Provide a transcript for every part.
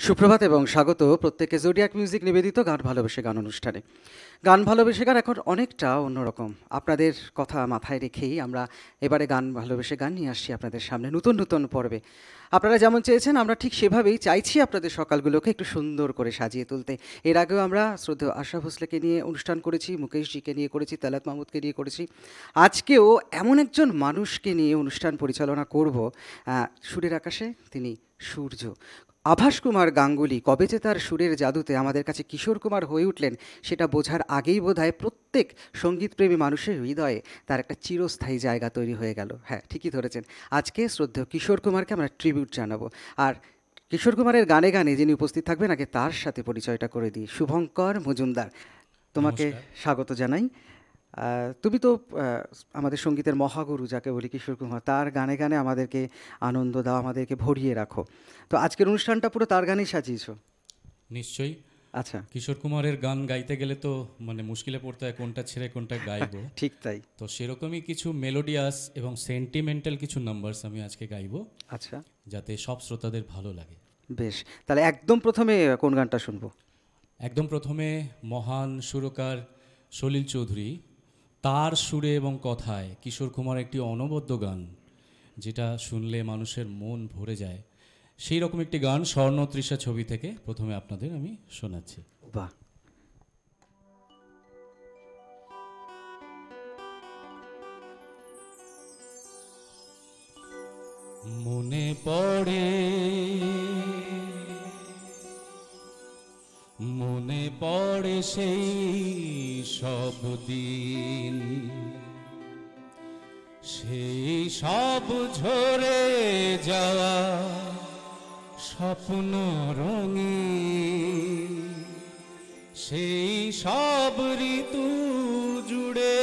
সুপ্রভাত এবং স্বাগত প্রত্যেককে জোডিয়াক মিউজিক নিবেদিত গান ভালোবেসে গান অনুষ্ঠানে। গান ভালোবেসে গান এখন অনেকটা অন্যরকম। আপনাদের কথা মাথায় রেখেই আমরা এবারে গান ভালোবেসে গান নিয়ে আসছি আপনাদের সামনে নতুন নতুন পর্বে। আপনারা যেমন চেয়েছেন আমরা ঠিক সেভাবেই চাইছি আপনাদের সকালগুলোকে একটু সুন্দর করে সাজিয়ে তুলতে। এর আগেও আমরা শ্রদ্ধেয় আশরাফ হোসলেকে নিয়ে অনুষ্ঠান করেছি, মুকেশজিকে নিয়ে করেছি, তালাত মাহমুদকে নিয়ে করেছি। আজকেও এমন একজন মানুষকে নিয়ে অনুষ্ঠান পরিচালনা করব, সুরের আকাশে তিনি সূর্য। আভাস কুমার গাঙ্গুলি কবে যে তার সুরের জাদুতে আমাদের কাছে কিশোর কুমার হয়ে উঠলেন সেটা বোঝার আগেই বোধহয় প্রত্যেক সঙ্গীতপ্রেমী মানুষের হৃদয়ে তার একটা চিরস্থায়ী জায়গা তৈরি হয়ে গেল। হ্যাঁ, ঠিকই ধরেছেন। আজকে শ্রদ্ধেয় কিশোর কুমারকে আমরা ট্রিবিউট জানাবো। আর কিশোর কুমারের গানে গানে যিনি উপস্থিত থাকবেন আগে তার সাথে পরিচয়টা করে দিই। শুভঙ্কর মজুমদার, তোমাকে নমস্কার। স্বাগত জানাই। তুমি তো আমাদের সঙ্গীতের মহাগুরু যাকে বলি কিশোর কুমার, তার গানে গানে আমাদেরকে আনন্দ দাও, আমাদেরকে ভরিয়ে রাখো। তো আজকের অনুষ্ঠানটা পুরো তার গানেই সাজিয়েছো। নিশ্চয়ই। আচ্ছা, কিশোর কুমারের গান গাইতে গেলে তো মুশকিলে পড়তে হয় কোনটা ছেড়ে কোনটা গাইবো। ঠিক তাই। তো সেরকমই কিছু মেলোডিয়াস এবং সেন্টিমেন্টাল কিছু নাম্বারস আমি আজকে গাইবো, আচ্ছা, যাতে সব শ্রোতাদের ভালো লাগে। বেশ। তাহলে একদম প্রথমে কোন গানটা শুনবো? একদম প্রথমে মহান সুরকার সলিল চৌধুরী, তার সুরে এবং কথায় কিশোর কুমার একটি অনবদ্য গান, যেটা শুনলে মানুষের মন ভরে যায়। সেই রকম একটি গান স্বর্ণ তৃষা ছবি থেকে প্রথমে আপনাদের আমি শোনাচ্ছি। বাহ। মনে পড়ে মনে পড়ে সেই সব দিন, সেই সব ঝরে যাওয়া স্বপ্ন রঙিন, সেই সব ঋতু জুড়ে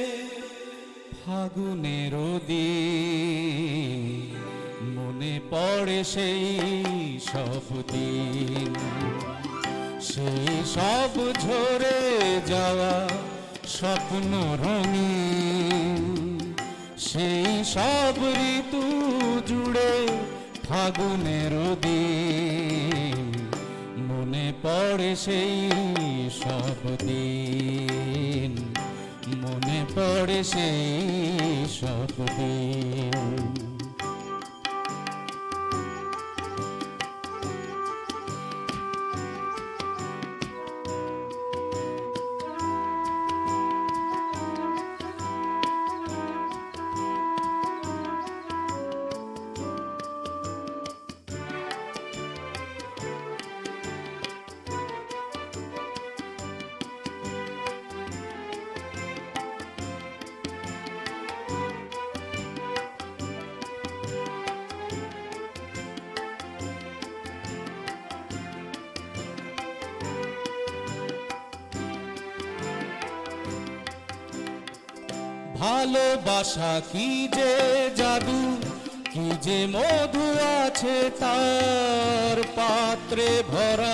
ফাগুনের দিন। মনে পড়ে সেই সব দিন, সেই সব ঝরে যাওয়া স্বপ্ন রঙিন, সেই সব ঋতু জুড়ে ফাগুনের দিন। মনে পড়ে সেই সব দিন, মনে পড়ে সেই সব দিন। ভালোবাসা কি যে জাদু, কি যে মধু আছে তার পাত্রে ভরা।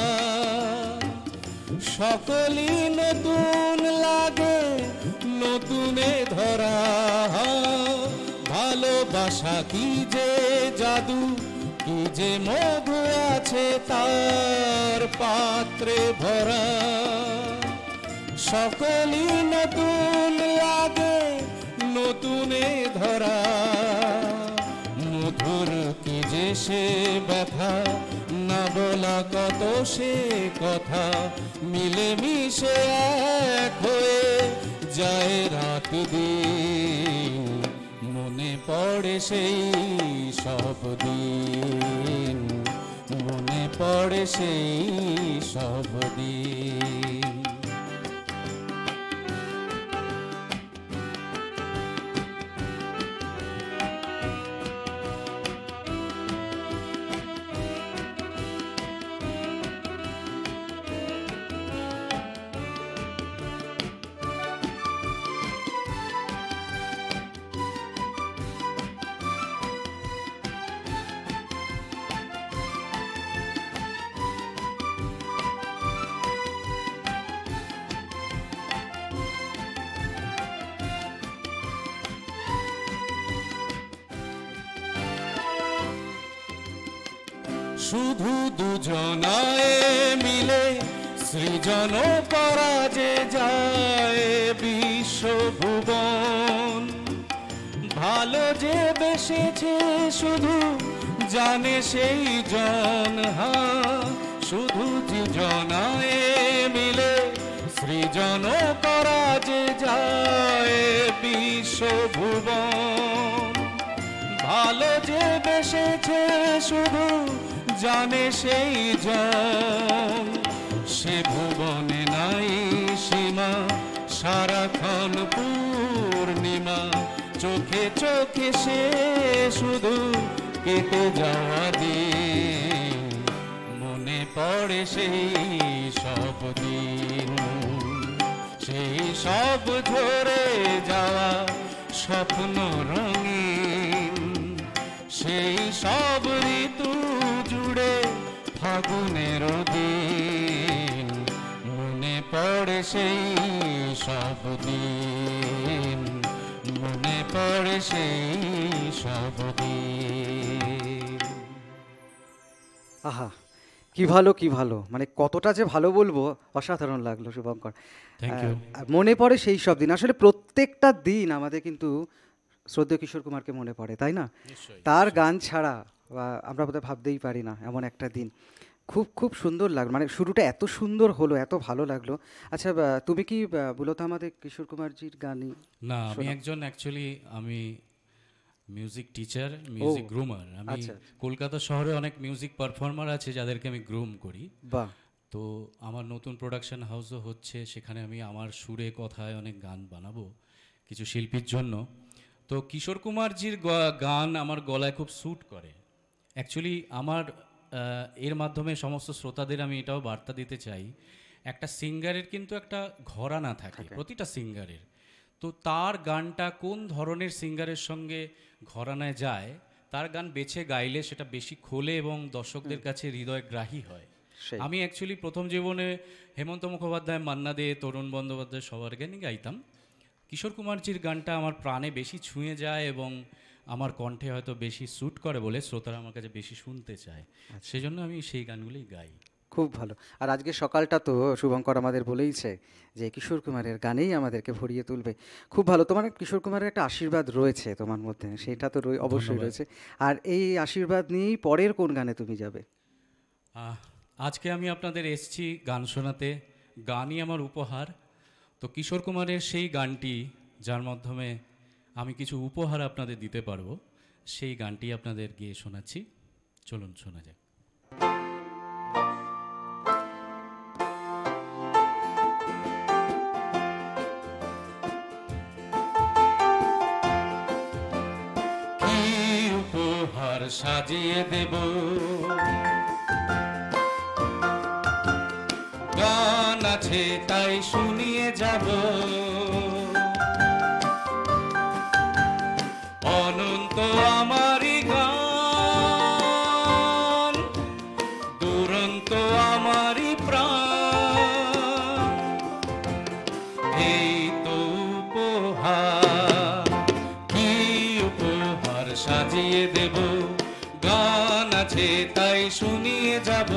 সকলই নতুন লাগে নতুনে ধরা। ভালোবাসা কি যে জাদু, কি যে মধু আছে তার পাত্রে ভরা। সকলই নতুন লাগে নতুনে ধরা। মধুর কি যে সে ব্যথা, না বলা কত সে কথা। মিলে মিশে এক হয়ে যায় রাত দিন। মনে পড়ে সেই সব দিন, মনে পড়ে সেই সব দিন। শুধু দুজনায় মিলে সৃজন করা যে যায় বিশ্বভুবন। ভালো যে বেসেছে শুধু জানে সেই জন, শুধু দুজনায় মিলে সৃজন করা যে যায় বিশ্বভুবন। ভালো যে বেসেছে শুধু জানে সেই জন, সে ভুবনে নাই সীমা সারাক্ষণ পূর্ণিমা। চোখে চোখে সে শুধু কেটে যাওয়া দিন, মনে পড়ে সেই সব দিন, সেই সব ঝরে যাওয়া স্বপ্ন রঙিন, সেই সব ঋতু জুড়ে ফাগুনের দিন, মনে পড়ে সেই সব দিন, মনে পড়ে সেই সব দিন। আহা, কি ভালো কি ভালো, মানে কতটা যে ভালো বলবো, অসাধারণ লাগলো শুভঙ্কর। Thank you. মনে পড়ে সেই সব দিন, আসলে প্রত্যেকটা দিন আমাদের কিন্তু শ্রদ্ধেয় কিশোর কুমারকে মনে পড়ে, তাই না? তার গান ছাড়া আমরা বোধহয় ভাবতেই পারি না এমন একটা দিন। খুব খুব সুন্দর লাগলো, মানে শুরুটা এত সুন্দর হলো, এত ভালো লাগলো। আচ্ছা, তুমি কি মূলত আমাদের কিশোর কুমারজির গানই? না, আমি একজন অ্যাকচুয়ালি আমি মিউজিক টিচার, মিউজিক গ্রুমার। আমি আচ্ছা। কলকাতা শহরে অনেক মিউজিক পারফর্মার আছে যাদেরকে আমি গ্রুম করি। বাহ, তো আমার নতুন প্রোডাকশন হাউসও হচ্ছে, সেখানে আমি আমার সুরে কথায় অনেক গান বানাবো কিছু শিল্পীর জন্য। তো কিশোর কুমারজির গান আমার গলায় খুব স্যুট করে। অ্যাকচুয়ালি আমার এর মাধ্যমে সমস্ত শ্রোতাদের আমি এটাও বার্তা দিতে চাই, একটা সিঙ্গারের কিন্তু একটা ঘরানা থাকে প্রতিটা সিঙ্গারের। তো তার গানটা কোন ধরনের সিঙ্গারের সঙ্গে ঘরানায় যায়, তার গান বেছে গাইলে সেটা বেশি খোলে এবং দর্শকদের কাছে হৃদয়গ্রাহী হয়। সেই। আমি অ্যাকচুয়ালি প্রথম জীবনে হেমন্ত মুখোপাধ্যায়, মান্না দে, তরুণ বন্দ্যোপাধ্যায় সবার গানই গাইতাম। কিশোর কুমারজির গানটা আমার প্রাণে বেশি ছুঁয়ে যায় এবং আমার কণ্ঠে হয়তো বেশি স্যুট করে বলে শ্রোতারা আমার কাছে বেশি শুনতে চায়, সেজন্য আমি সেই গানগুলোই গাই। খুব ভালো। আর আজকে সকালটা তো শুভঙ্কর আমাদের বলেইছে যে কিশোর কুমারের গানেই আমাদেরকে ভরিয়ে তুলবে। খুব ভালো, তোমার কিশোর কুমারের একটা আশীর্বাদ রয়েছে তোমার মধ্যে, সেটা তো অবশ্যই ধন্যবাদ। রয়েছে। আর এই আশীর্বাদ নিয়েই পরের কোন গানে তুমি যাবে? আজকে আমি আপনাদের এসছি গান শোনাতে, গানই আমার উপহার। তো কিশোর কুমারের সেই গানটি যার মাধ্যমে আমি কিছু উপহার আপনাদের দিতে পারবো, সেই গানটি আপনাদের গিয়ে শোনাচ্ছি। চলুন শোনা যাক। কি উপহার সাজিয়ে দেব, গান আছে তাই শুনিয়ে যাব, অনন্ত আমারই গান, দুরন্ত আমারই প্রাণ, এই তো উপহার। কি উপহার সাজিয়ে দেব, গান আছে তাই শুনিয়ে যাব,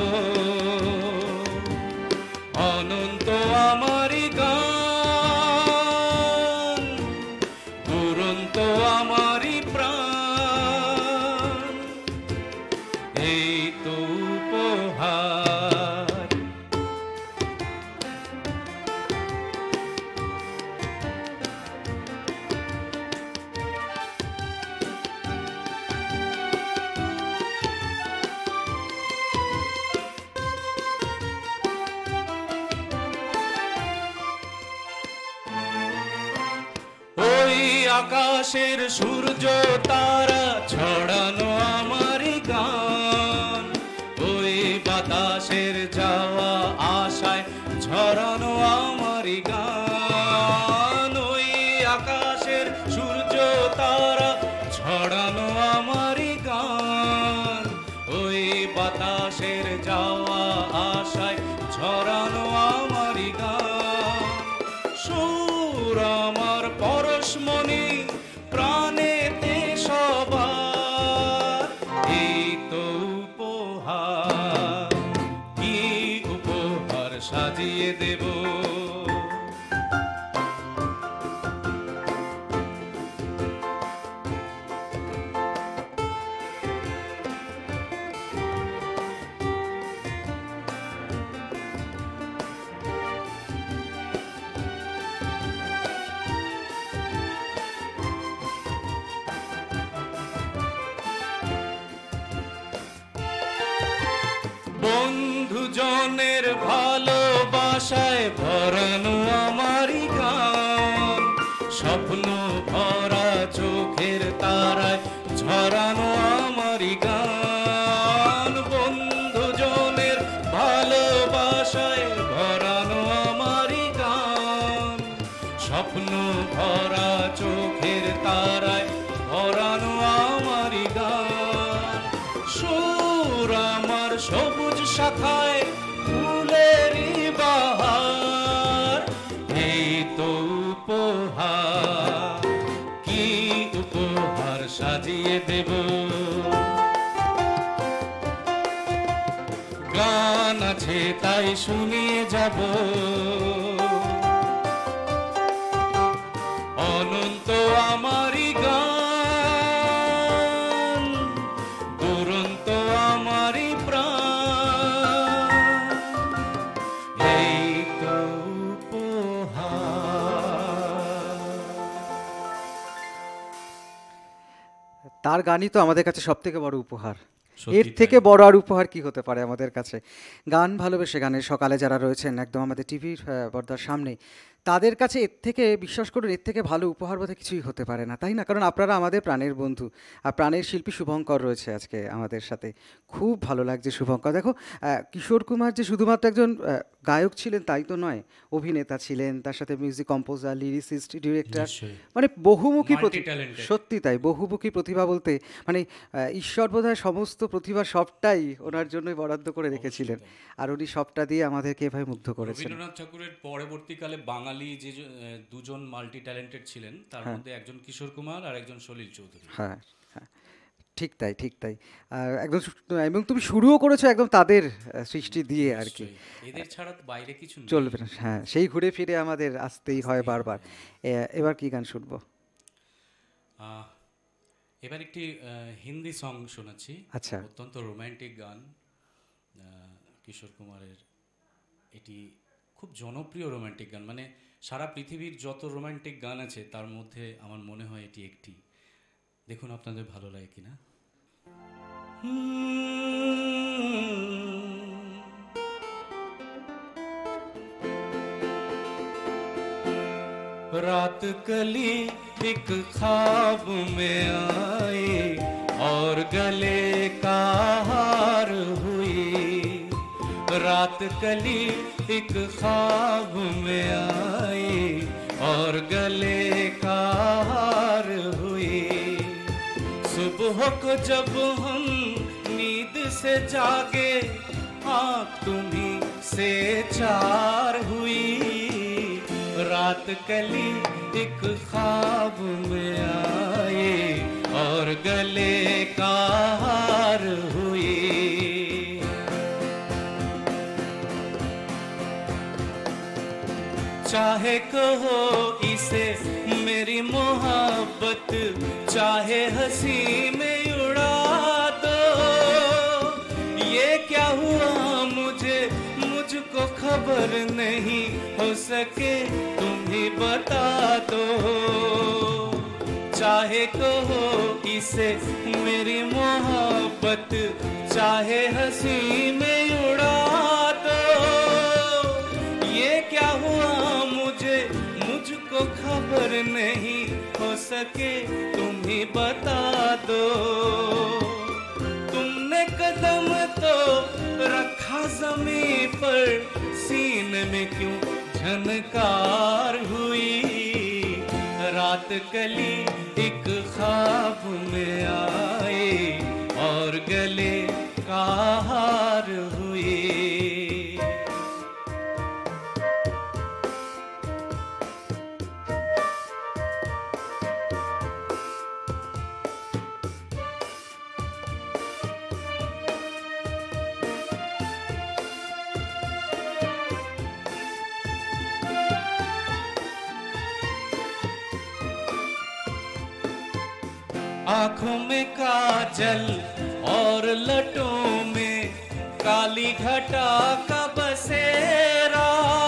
অনন্ত আমারই গান, দুরন্ত আমারই প্রাণ, এই তো উপহার। ওই আকাশের সূর্য তারা ছড়ানো আমারই গান, ওই বাতাসের যাওয়া আশায় ঝরানো আমারই গান, ওই আকাশের সূর্য তারা ছড়ানো আমারই গান, ওই বাতাসের যাওয়া আশায় ঝরানো আমারই গান, সুর আমার পরশমণি প্রাণেতে সবার, এই তো উপহার। সাজিয়ে দেব। বন্ধুজনের ভালোবাসায় ভরানো আমারই গান, স্বপ্ন ভরা চোখের তারায় ঝরানো আমারই গান। বন্ধুজনের ভালোবাসায় ভরানো আমারই গান, স্বপ্ন ভরা চোখের তারায় ভরানো আমারই গান। সুর আমার সবুজ শাখায় ফুলেরই বাহার, এই তো উপহার, কি উপহার সাজিয়ে দেব। গান আছে তাই শুনিয়ে যাব, অনন্ত আমারই গান, দুরন্ত আমারই প্রাণ, এই তো উপহার। তার গানই তো আমাদের কাছে সব থেকে বড় উপহার। সত্যি এর থেকে বড় আর উপহার কি হতে পারে আমাদের কাছে? গান ভালোবেসে গানের সকালে যারা রয়েছেন একদম আমাদের টিভির পর্দার সামনে, তাদের কাছে এর থেকে, বিশ্বাস করুন, এর থেকে ভালো উপহার বোধহয় কিছুই হতে পারে না, তাই না? কারণ আপনারা আমাদের প্রাণের বন্ধু, আর প্রাণের শিল্পী শুভঙ্কর রয়েছে আজকে আমাদের সাথে। খুব ভালো লাগছে শুভঙ্কর। দেখো, কিশোর কুমার যে শুধুমাত্র একজন গায়ক ছিলেন তাই তো নয়, অভিনেতা ছিলেন, তার সাথে মিউজিক কম্পোজার, লিরিসিস্ট, ডিরেক্টর, নিশ্চয়ই। মানে বহুমুখী Multi-talented। সত্যি তাই, বহুমুখী প্রতিভা বলতে মানে ঈশ্বর বোধহয় সমস্ত প্রতিভা সবটাই ওনার জন্যই বরাদ্দ করে রেখেছিলেন, আর উনি সবটা দিয়ে আমাদেরকে এভাবে মুগ্ধ করেছেন। রবীন্দ্রনাথ ঠাকুরের পরবর্তীকালে বাঙালি যে দুজন মাল্টি ট্যালেন্টেড ছিলেন, তার মধ্যে একজন কিশোর কুমার আর একজন সলিল চৌধুরী। হ্যাঁ, হ্যাঁ, ঠিক তাই, ঠিক তাই। আর একদম এবং তুমি শুরুও করেছো একদম তাদের সৃষ্টি দিয়ে আর কি। নিশ্চয়ই। এদের ছাড়া তো বাইরে কিছু নেই। চলবে না, হ্যাঁ, সেই ঘুরে ফিরে আমাদের আসতেই হয় বারবার। এবার কি গান শুনবো? আহ, এবার একটি হিন্দি সং শোনাচ্ছি। আচ্ছা। অত্যন্ত রোমান্টিক গান, কিশোর কুমারের। এটি খুব জনপ্রিয় রোমান্টিক গান, মানে সারা পৃথিবীর যত রোমান্টিক গান আছে তার মধ্যে আমার মনে হয় এটি একটি। দেখুন আপনাদের ভালো লাগে কিনা। रात कली एक ख्वाब में आए और गले का हार हुई। रात कली एक ख्वाब में आए और गले का हार हुई। सुबह को जब हम नींद से जागे, आँख तुम्हीं से चार हुई। रात कली एक ख्वाब में आए और गले का हार हुई। चाहे कहो इसे मेरी मोहब्बत, चाहे हंसी में उड़ा दो। ये क्या हुआ मुझको खबर नहीं, हो सके तुम ही बता दो। चाहे कहो इसे मेरी मोहब्बत, चाहे हंसी में उड़ा दो। ये क्या हुआ मुझको खबर नहीं, हो सके तुम ही बता दो। तुमने कदम तो रखा ज़मीं पर, सीने में क्यों झनकार हुई। रात कली एक ख्वाब में आए और गले का हार हुई। आंखों में काजल और लटों में काली घटा का बसेरा,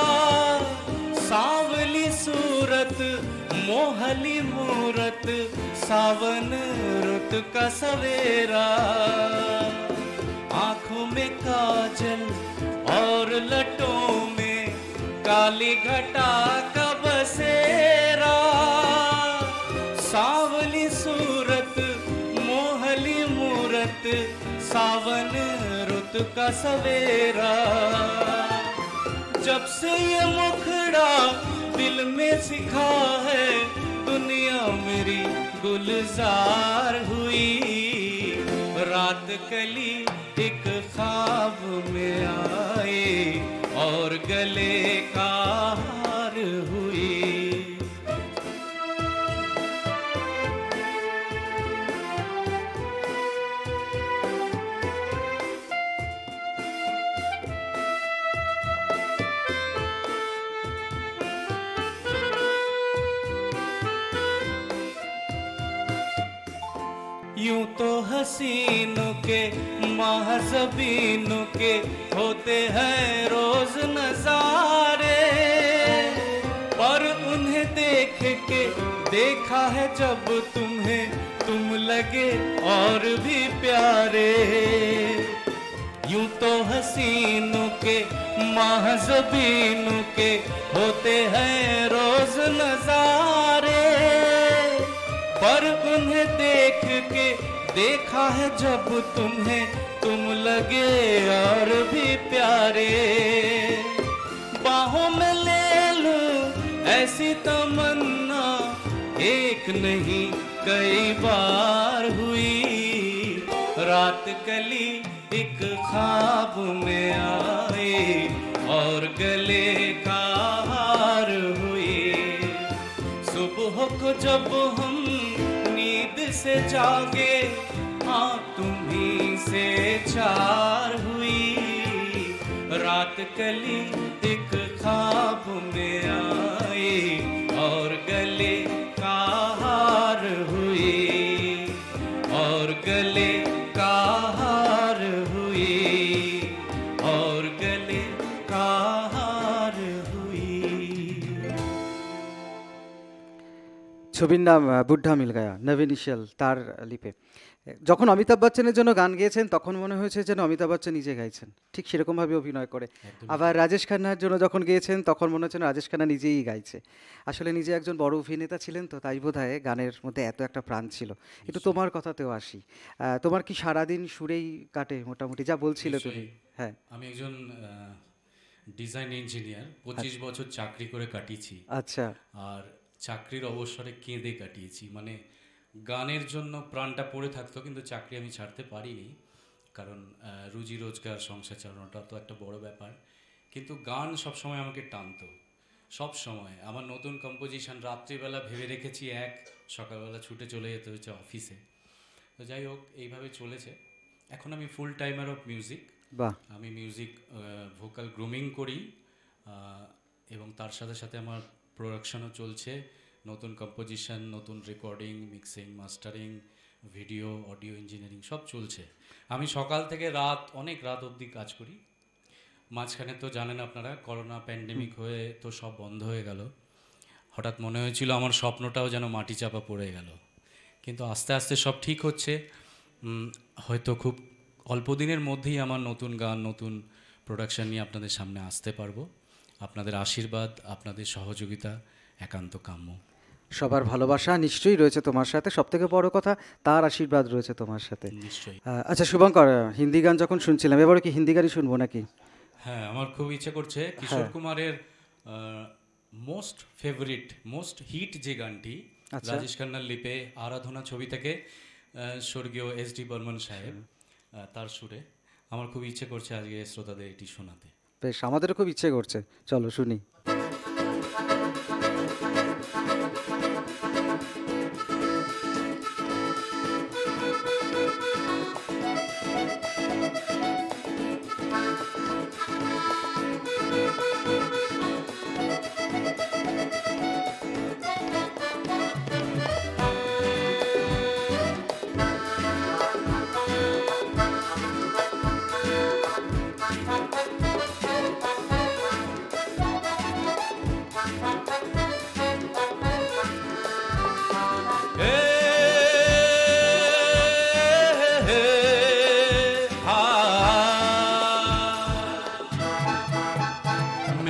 सांवली सूरत मोहली मूरत सावन रुत का सवेरा। आंखों में काजल और लटों में काली घटा का बसेरा, सावली सूरत मोहली मूरत सावन रुत का सवेरा। जब से ये मुखड़ा दिल में सिखा है, दुनिया मेरी गुलजार हुई। रात कली एक ख्वाब में आए और गले का हार हुई। यूं तो हसीनों के महज़बीनों के होते हैं रोज नजारे, पर उन्हें देख के देखा है जब तुम्हें, तुम लगे और भी प्यारे। यूं तो हसीनों के महज़बीनों के होते हैं रोज नजारे, पर उन्हें देख के देखा है जब तुम्हें, तुम लगे और भी प्यारे। बाहों में ले लूं ऐसी तमन्ना, एक नहीं कई बार हुई। रात कली एक ख्वाब में आए और गले का हार हुई। सुबह को जब हम नींद से जागे, हाँ तुम्ही से चार हुई। रात कली एक ख्वाब में आए और गले का हार हुई, और गले का हार हुई, और गले का हार हुई। ছবির নাম বুদ্ধা মিল গায়া, নভিনিশিয়াল তার লিপে। যখন অমিতাভ বচ্চনের জন্য গান গেয়েছেন তখন মনে হয়েছে যেন অমিতাভ বচ্চন নিজে গাইছেন, ঠিক সেরকমভাবে অভিনয় করে। আবার রাজেশ খান্নার জন্য যখন গেয়েছেন তখন মনে হচ্ছে রাজেশ খান্না নিজেই গাইছে। আসলে নিজে একজন বড় অভিনেতা ছিলেন, তো তাই বোধহয় গানের মধ্যে এত একটা প্রাণ ছিল। একটু তোমার কথাতেও আসি, তোমার কি সারাদিন সুরেই কাটে মোটামুটি, যা বলছিলে তুমি? হ্যাঁ, আমি একজন ডিজাইন ইঞ্জিনিয়ার, 25 বছর চাকরি করে কাটিয়েছি। আচ্ছা। আর চাকরির অবসরে কেঁদে কাটিয়েছি, মানে গানের জন্য প্রাণটা পড়ে থাকতো, কিন্তু চাকরি আমি ছাড়তে পারিনি, কারণ রুজি রোজগার সংসার চালানোটা তো একটা বড় ব্যাপার। কিন্তু গান সবসময় আমাকে টানতো, সব সময়। আমার নতুন কম্পোজিশন রাত্রিবেলা ভেবে রেখেছি এক, সকালবেলা ছুটে চলে যেতে হচ্ছে অফিসে। তো যাই হোক, এইভাবে চলেছে। এখন আমি ফুল টাইমার অফ মিউজিক। বাহ। আমি মিউজিক ভোকাল গ্রুমিং করি, এবং তার সাথে সাথে আমার প্রোডাকশনও চলছে, নতুন কম্পোজিশন, নতুন recording, mixing, mastering, video, audio engineering সব চলছে। আমি সকাল থেকে রাত, অনেক রাত অবধি কাজ করি। মাঝখানে তো জানেন আপনারা, করোনা প্যান্ডেমিক হয়ে তো সব বন্ধ হয়ে গেল। হঠাৎ মনে হয়েছিল আমার স্বপ্নটাও যেন মাটি চাপা পড়ে গেল, কিন্তু আস্তে আস্তে সব ঠিক হচ্ছে। হয়তো খুব অল্প দিনের মধ্যেই আমার নতুন গান, নতুন প্রোডাকশন নিয়ে আপনাদের সামনে আসতে পারবো। আপনাদের আশীর্বাদ, আপনাদের সহযোগিতা একান্ত কাম্য। সবার ভালোবাসা নিশ্চয়ই রয়েছে তোমার সাথে, সবথেকে বড় কথা তার আশীর্বাদ রয়েছে তোমার সাথে। নিশ্চয়ই। আচ্ছা শুভঙ্কর, হিন্দি গান যখন শুনছিলাম, এবারে কি হিন্দি গানই শুনবো নাকি? হ্যাঁ, আমার খুব ইচ্ছে করছে কিশোর কুমারের মোস্ট ফেভারিট, মোস্ট হিট যে গানটি, রাজেশ খান্নার লিপে, আরাধনা ছবি থেকে, স্বর্গীয় এস.ডি. বর্মন সাহেব তার সুরে, আমার খুব ইচ্ছে করছে আজকে শ্রোতাদের এটি শোনাতে। বেশ, আমাদেরও খুব ইচ্ছে করছে, চলো শুনি।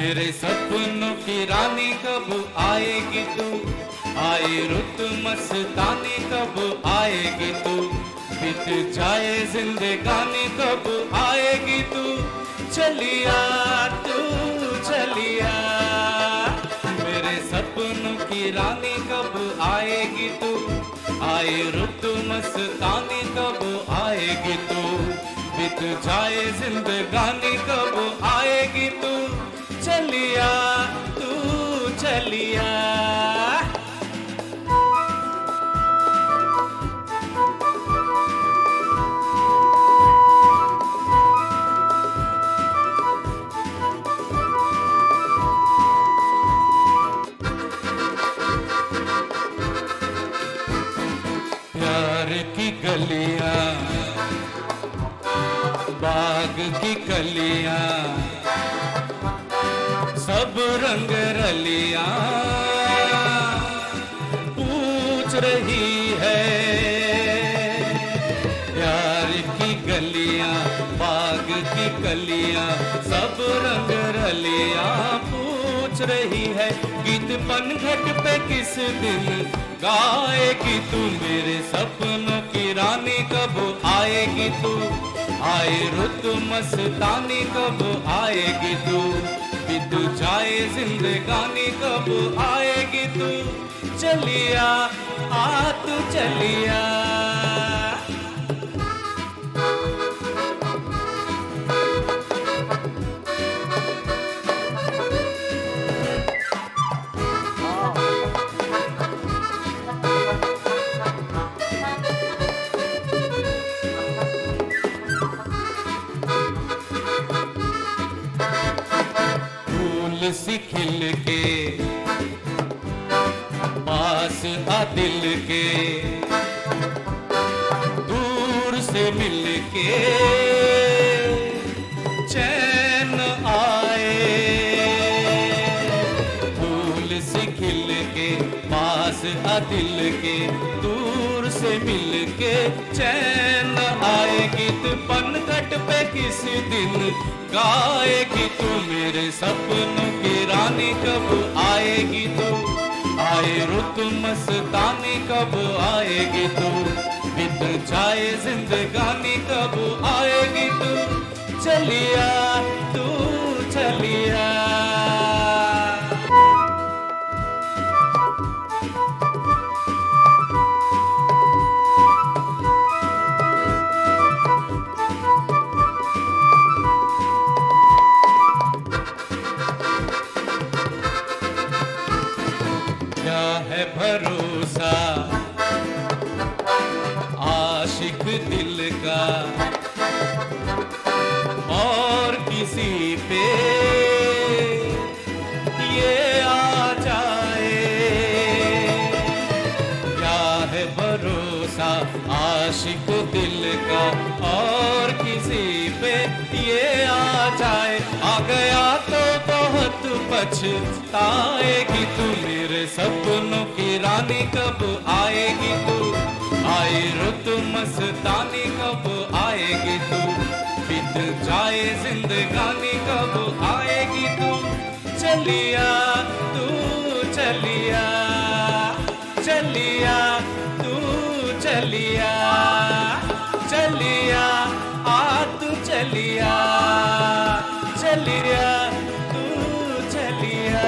मेरे सपनों की रानी कब आएगी तू, आए रुत मस्तानी कब आएगी तू, बीत जाए जिंदगानी कब आएगी तू, चलिया तू चलिया। मेरे सपनों की रानी कब आएगी तू, आए रुत मस्तानी कब आएगी तू, बीत जाए जिंदगानी कब आएगी तू, चलिया तू चलिया। प्यार की गलियां, बाग की कलियां, सब रंग रलियां पूछ रही है। प्यार की गलियां, बाग की कलियां, सब रंग रलियां पूछ रही है। गीत पनघट पे किस दिन गाएगी तू, मेरे सपनों की रानी कब आएगी तू, आए रुत मस्तानी कब आएगी तू, बीत जाए जिंदगानी कब आएगी तू, चलिया आ तू चलिया। फूल सी खिल के पास आ दिल के, दूर से मिल के चैन आए। फूल सी खिल के पास आ दिल के, दूर से मिल के चैन आए। गीत पनघट पे किस दिन गाएगी तू, मेरे सपनों की रानी कब आएगी तू, आए रुत मस्तानी कब आएगी तू, बीत जाए जिंदगानी कब आएगी तू, चलिया तू चलिया। क्या है भरोसा आशिक दिल का और किसी पे ये आ जाए। क्या है भरोसा आशिक दिल का और किसी पे ये आ जाए। आ गया तो बहुत पछताएगी तू, मेरे सपनों की रानी कब आएगी तू, आए रुत मस्तानी कब आएगी तू, बीत जाए जिंदगानी कब आएगी तू, चलिया तू चलिया। चलिया तू चलिया, चलिया आ तू चलिया, चलिया तू चलिया।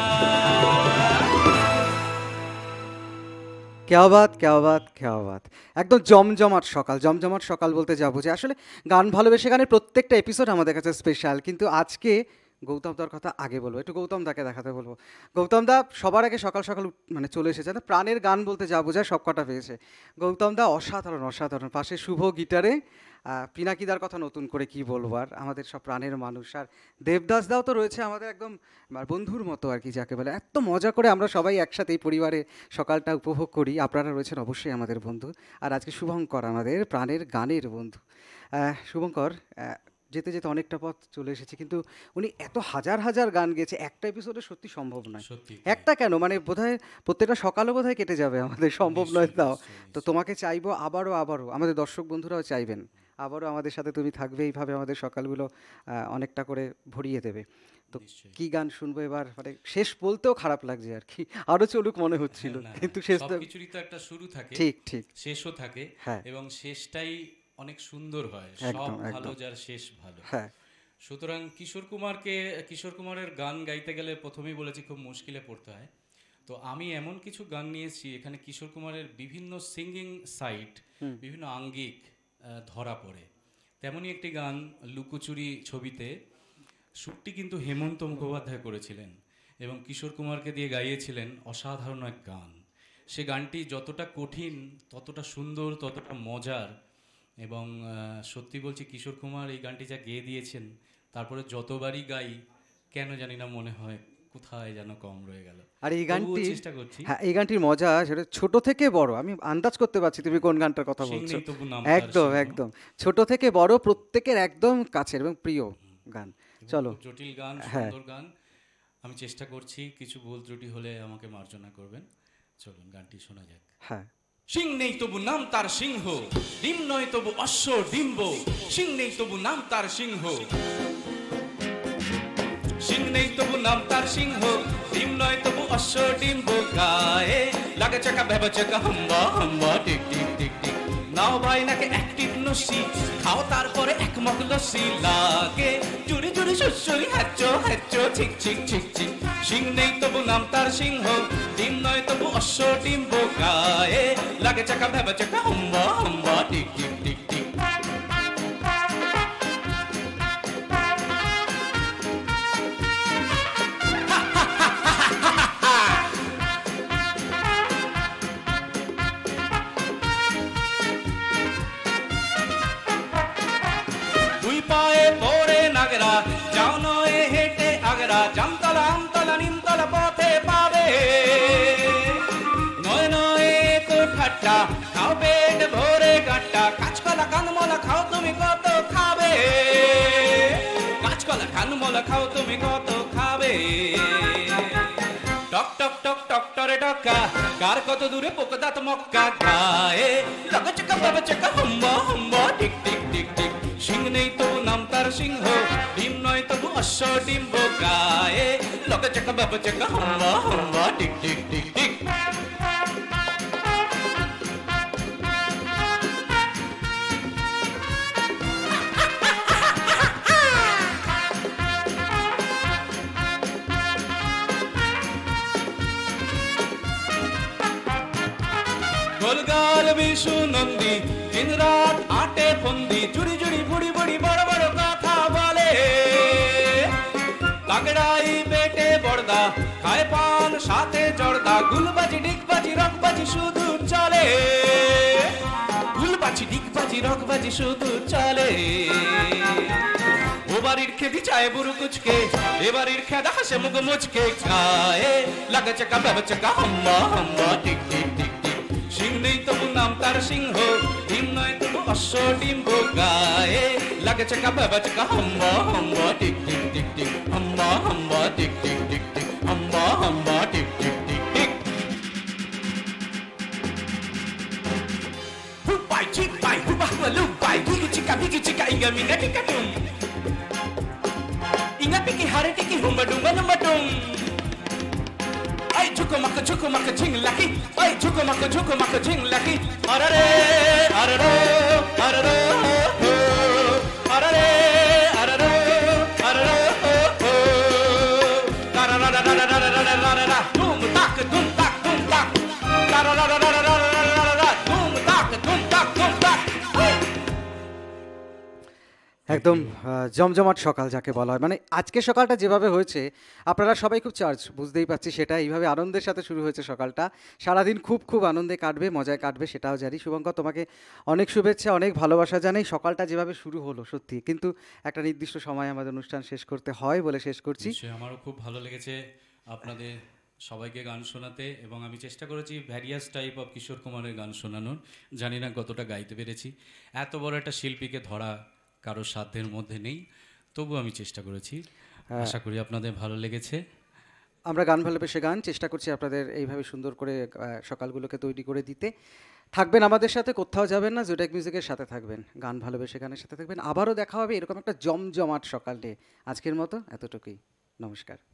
क्या बात क्या बात क्या বাত একদম জমজমাট সকাল। জমজমাট সকাল বলতে যা বোঝে, আসলে গান ভালোবেসে গানের প্রত্যেকটা এপিসোড আমাদের কাছে স্পেশাল। কিন্তু আজকে গৌতম দার কথা আগে বলবো, একটু গৌতম দাকে দেখাতে বলবো। গৌতম দা সবার আগে সকাল সকাল মানে চলে এসেছে, না প্রাণের গান বলতে যা বোঝায় সব কটা পেয়েছে। গৌতম দা অসাধারণ অসাধারণ, পাশে শুভ গিটারে, পিনাকিদার কথা নতুন করে কি বলবো আর, আমাদের সব প্রাণের মানুষ। আর দেবদাস দাও তো রয়েছে আমাদের একদম বন্ধুর মতো আর কি, যাকে বলে। এত মজা করে আমরা সবাই একসাথে এই পরিবারে সকালটা উপভোগ করি। আপনারা রয়েছেন অবশ্যই আমাদের বন্ধু। আর আজকে শুভঙ্কর আমাদের প্রাণের গানের বন্ধু। শুভঙ্কর যেতে যেতে অনেকটা পথ চলে এসেছি, কিন্তু উনি এত হাজার হাজার গান গেয়েছে, একটা এপিসোডে সত্যি সম্ভব নয়। সত্যি একটা কেন, মানে বোধহয় প্রত্যেকটা সকালও বোধহয় কেটে যাবে আমাদের, সম্ভব নয়। তাও তো তোমাকে চাইবো আবারও আবারও, আমাদের দর্শক বন্ধুরাও চাইবেন আবারও আমাদের সাথে তুমি থাকবে, এইভাবে আমাদের সকালগুলো অনেকটা করে ভরিয়ে দেবে। তো নিশ্চয়ই। কি গান শুনবো এবার, মানে শেষ বলতেও খারাপ লাগছে আর কি, আরো চলুক মনে হচ্ছিল, না, কিন্তু শেষ তো সবকিছুরই তো একটা শুরু থাকে, ঠিক ঠিক। শেষও থাকে, হ্যাঁ এবং শেষটাই অনেক সুন্দর হয়। সব একদম ভালো একদম। যার শেষ ভালো। হ্যাঁ সুতরাং কিশোর কুমারের গান গাইতে গেলে প্রথমেই বলেছি খুব মুশকিলে পড়তে হয়। তো আমি এমন কিছু গান নিয়েছি এখানে কিশোর কুমারের বিভিন্ন সিঙ্গিং সাইট, বিভিন্ন আঙ্গিক ধরা পড়ে। তেমনই একটি গান লুকোচুরি ছবিতে, সুরটি কিন্তু হেমন্ত মুখোপাধ্যায় করেছিলেন এবং কিশোর কুমারকে দিয়ে গাইয়েছিলেন অসাধারণ এক গান। সে গানটি যতটা কঠিন ততটা সুন্দর, ততটা মজার, এবং সত্যি বলছি কিশোর কুমার এই গানটি যা গেয়ে দিয়েছেন, তারপরে যতবারই গাই কেন জানি না মনে হয় কোথায় যেন কম রয়ে গেল। আর এই তবুও গানটি, চেষ্টা করছি। হ্যাঁ এই গানটির মজা সেটা ছোট থেকে বড়, আমি আন্দাজ করতে পারছি তুমি কোন গানটার কথা সিং বলছো। নেই তবু নাম তার একদম সিংহ। একদম, ছোট থেকে বড় প্রত্যেকের একদম কাছের এবং প্রিয় গান। এবং চলো খুব জটিল গান, হ্যাঁ। সুন্দর গান। আমি চেষ্টা করছি, কিছু ভুল ত্রুটি হলে আমাকে মার্জনা করবেন। চলুন গানটি শোনা যাক। হ্যাঁ সিং নেই তবু নাম তার সিংহ, ডিম নয় তবু অশ্ব ডিম্ব, সিং নেই তবু নাম তার সিংহ, সিং নেই তবু নাম তার সিংহ, ডিম নয় তবু অশ্ব ডিম্ব, গায়ে লাগে চাকা ভেবা চাকা হাম্বা হাম্বা টিক টিক টিক টিক। নাও ভাই নাকে অ্যাক্টিভ নসি, খাও তারপরে এক মগ লস্যি, লাগে জুড়ি জুড়ি সুসুরি হ্যাচো হ্যাচো ছিক ছিক ছিক ছিক। সিং নেই তবু নাম তার সিংহ, ডিম নয় তবু অশ্ব ডিম্ব, গায়ে লাগে চাকা ভেবা চাকা হাম্বা হাম্বা টিক টিক টিক টিক। দুই পায়ে পড়ে নাগরা, যাও নয় হেঁটে আগরা, জামতলা আমতলা নিমতলা পথে পাবে, নয় নয় তো ঠাট্টা, খাও পেট ভরে গাঁট্টা, কাঁচকলা কানমলা খাও তুমি কত খাবে, কাঁচকলা কানমলা খাও তুমি কত খাবে। টক টক টক টক টরে টকা, কার কত দূরে পোকা দাঁত মক্কা, গায়ে লগা চাকা বাবা চাকা হাম্বা হাম্বা টিক টিক টিক টিক। সিং নেই তবু নাম তার সিংহ, ডিম নয় তবু অশ্ব ডিম্ব, গায়ে লগা চাকা বাবা চাকা হাম্বা হাম্বা টিক টিক টিক টিক। গোলগাল বিশু নন্দী, দিন রাত আটে ফন্দি, জুড়ি জুড়ি বুড়ি বুড়ি বড় বড় কথা বলে, তাগড়াই পেটে বড়দা, খায় পান সাথে জর্দা, গুলবাজি ডিগবাজি রকবাজি শুধু চলে, গুলবাজি ডিগবাজি রকবাজি শুধু চলে। ও বাড়ির খেদি চায় বুড়ো কুচকে, এ বাড়ির খেদা হাসে মুখ মুচকে, গায়ে লাগা চাকা বাবা চাকা হাম্বা হাম্বা টিক টিক টিক টিক। সিং নেই তবু নাম তার সিংহ, ডিম নয় তবু অশ্ব ডিম্ব, গায়ে লাগে চাকা বাবা চাকা হাম্বা হাম্বা টিক টিক টিক টিক, হাম্বা হাম্বা টিক টিক টিক টিক, হাম্বা হাম্বা টিক টিক টিক টিক। হুপাই চিপাই হুবা হুবা লুপাই, ভিগি চিকা ইঙ্গা মিঙ্গা টিকা টুম, inga piki hare tiki humba dumba numba dum. Ay chuko maka ching laki, ay chuko maka ching laki. Arare araro araro arare araro araro la la la la la la la la la la la dum tak dum tak dum tak la la la la la la la la la dum tak dum tak dum tak. একদম জমজমাট সকাল যাকে বলা হয়, মানে আজকে সকালটা যেভাবে হয়েছে আপনারা সবাই খুব চার্জ, বুঝতেই পারছি সেটা, এইভাবে আনন্দের সাথে শুরু হয়েছে সকালটা, সারাদিন খুব খুব আনন্দে কাটবে, মজায় কাটবে সেটাও জানি। শুভঙ্কর তোমাকে অনেক শুভেচ্ছা, অনেক ভালোবাসা জানাই। সকালটা যেভাবে শুরু হলো সত্যি, কিন্তু একটা নির্দিষ্ট সময় আমাদের অনুষ্ঠান শেষ করতে হয় বলে শেষ করছি। নিশ্চয়ই, আমারও খুব ভালো লেগেছে আপনাদের সবাইকে গান শোনাতে, এবং আমি চেষ্টা করেছি ভ্যারিয়াস টাইপ অফ কিশোর কুমারের গান শোনানোর। জানি না কতটা গাইতে পেরেছি, এত বড় একটা শিল্পীকে ধরা কারো সাধ্যের মধ্যে নেই, তবু আমি চেষ্টা করেছি। আশা করি আপনাদের ভালো লেগেছে। আমরা গান ভালোবেসে গান চেষ্টা করছি আপনাদের এইভাবে সুন্দর করে সকালগুলোকে তৈরি করে দিতে। থাকবেন আমাদের সাথে, কোথাও যাবেন না, জোটেক মিউজিকের সাথে থাকবেন, গান ভালোবেসে গানের সাথে থাকবেন। আবারও দেখা হবে এরকম একটা জমজমাট সকাল নিয়ে। আজকের মতো এতটুকুই, নমস্কার।